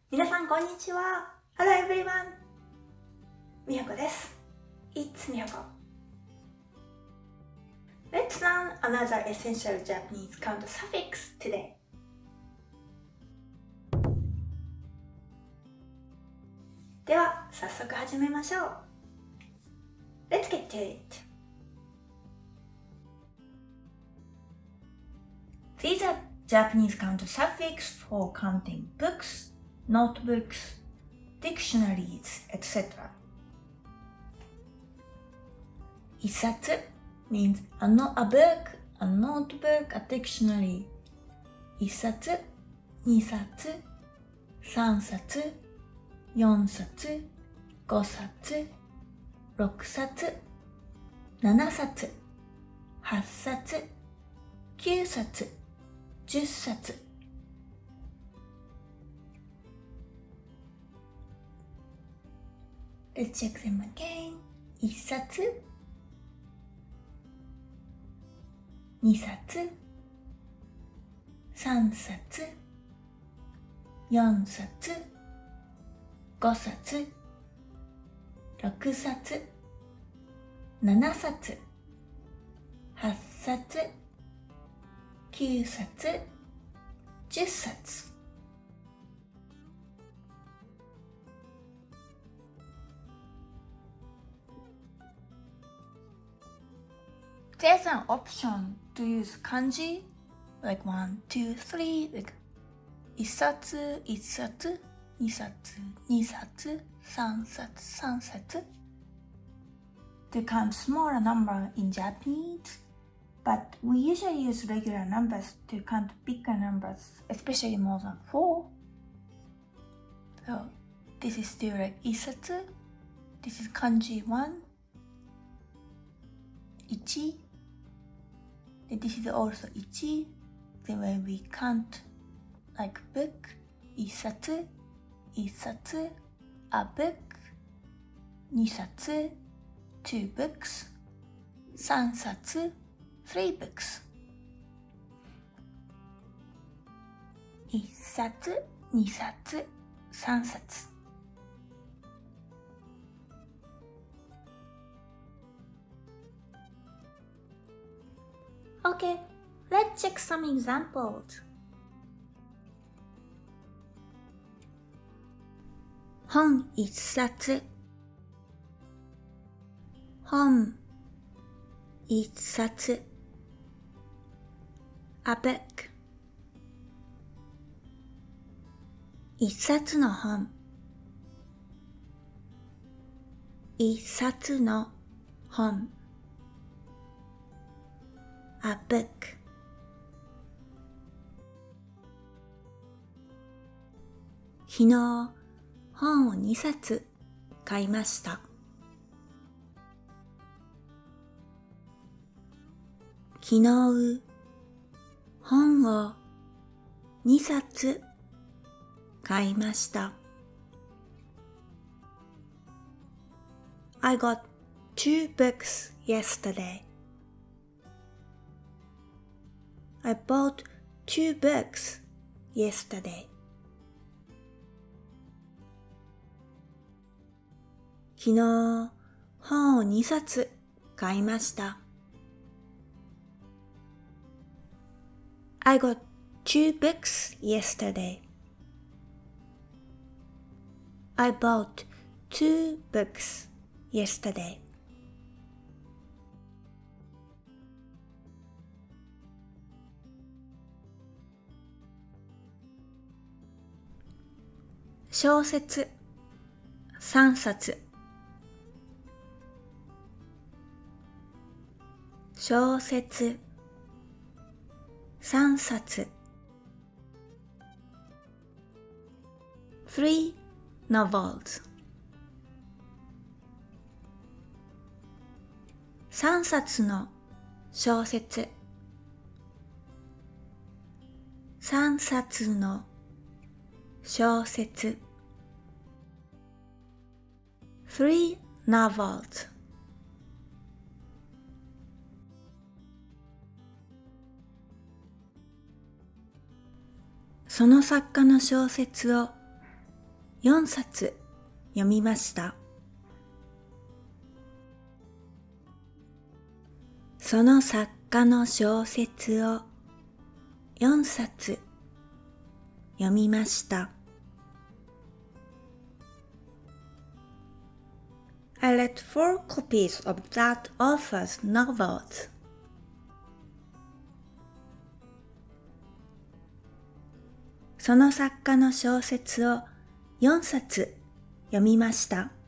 皆さんこんにちは。Hello everyone. みやこです。It's みやこ。Let's learn another essential Japanese counter suffix today. では早速始めましょう。Let's get to it. These are Japanese counter suffix for counting books, notebooks, dictionaries, etc. 一冊 means a book, a notebook, a dictionary. 一冊、二冊、三冊、四冊、五冊、六冊、七冊、八冊、九冊、十冊。Let's check them again. 一冊、二冊、三冊、四冊、五冊、六冊、七冊、八冊、九冊、十冊。There's an option to use kanji, like 1, 2, 3, like 一冊、一冊、二冊、二冊、三冊、三冊 to count smaller number in Japanese, but we usually use regular numbers to count bigger numbers, especially more than 4. So this is still like 一冊, this is kanji 1, 1. This is also 1. Then when we count like book, 一冊、一冊、a book, 二冊、two books, 三冊、three books. 一冊、二冊、三冊。Okay, let's check some examples. 本一冊、本一冊、a book。一冊の本、一冊の本。a book. 昨日本を2冊買いました。昨日本を2冊買いました。I got 2 books yesterday. I bought 2 books yesterday. 昨日本を2冊買いました。I got 2 books yesterday. I bought 2 books yesterday. 小説3冊。小説3冊。3 novels。3冊の小説。3冊の小説。3 novels. その作家の小説を 4冊読みました。その作家の小説を4冊読みました。I read 4 copies of that author's novels. その作家の小説を4冊読みました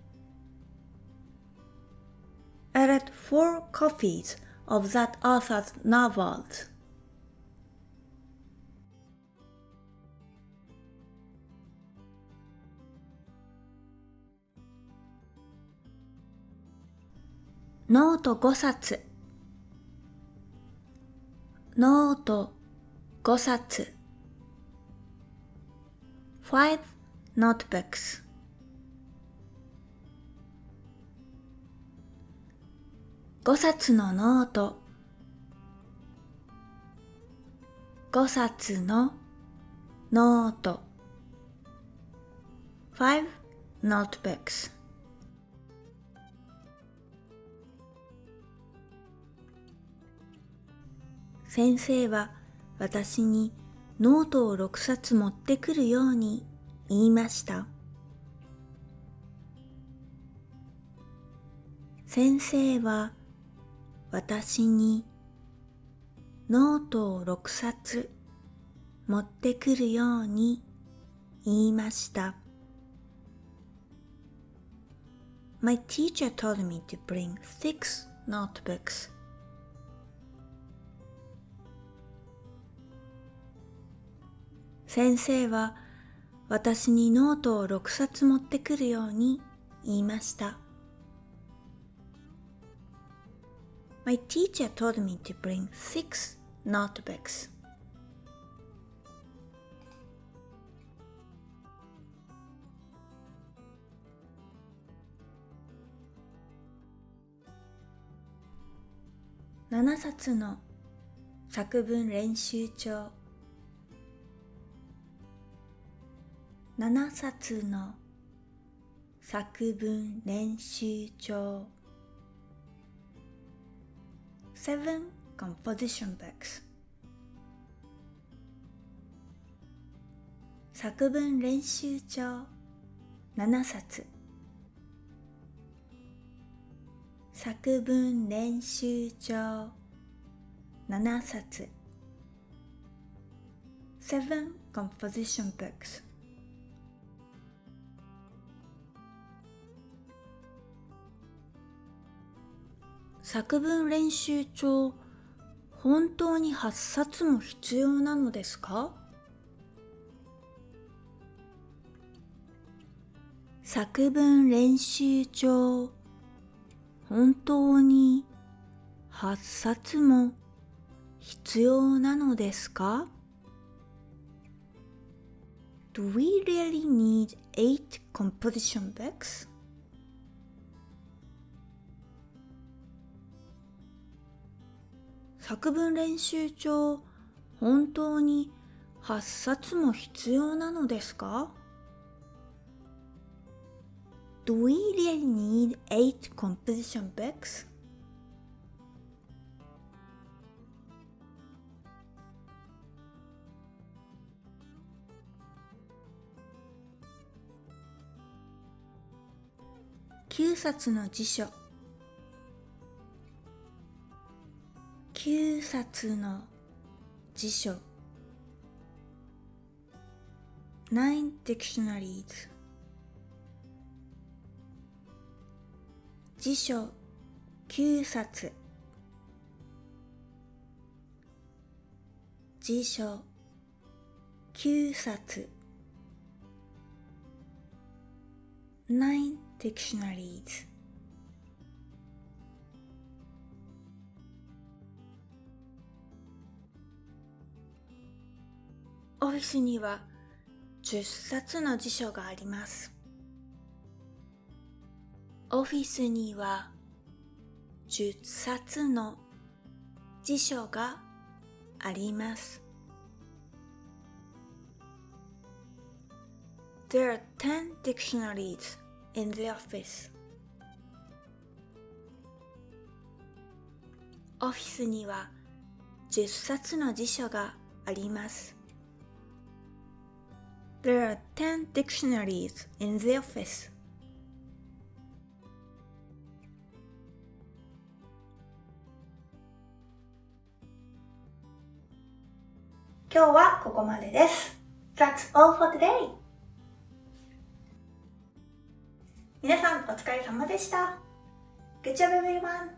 。I read 4 copies of that author's novels. ノート5冊ノート5冊 5 notebooks 5冊のノート5冊のノート 5 notebooks。先生は私にノートを6冊持ってくるように言いました。先生は私にノートを6冊持ってくるように言いました。My teacher told me to bring 6 notebooks. 先生は私にノートを6冊持ってくるように言いました。My teacher told me to bring 6 notebooks. 7冊の作文練習帳7冊の作文練習帳 7 composition books 作文練習帳7冊作文練習帳7冊 7 composition books。作文練習帳、本当に8冊も必要なのですか？作文練習帳、本当に8冊も必要なのですか？ Do we really need 8 composition books? 作文練習帳、本当に8冊も必要なのですか？ Do we really need 8 composition books? 9冊の辞書9冊の辞書 9 dictionaries 辞書9冊辞書9冊 9 dictionaries。 オフィスには10冊の辞書があります。オフィスには10冊の辞書があります。 There are 10 dictionaries in the office. オフィスには10冊の辞書があります。There are 10 dictionaries in the office. 今日はここまでです。That's all for today. 皆さんお疲れ様でした。Good job everyone.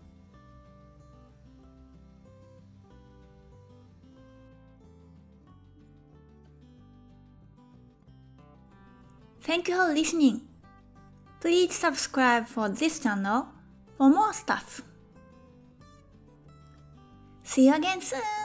Thank you for listening. Please subscribe for this channel for more stuff. See you again soon.